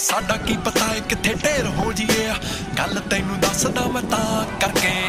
साडा की पता है किथे ढेर हो जीए गल तैनू दसदा मैं तां करके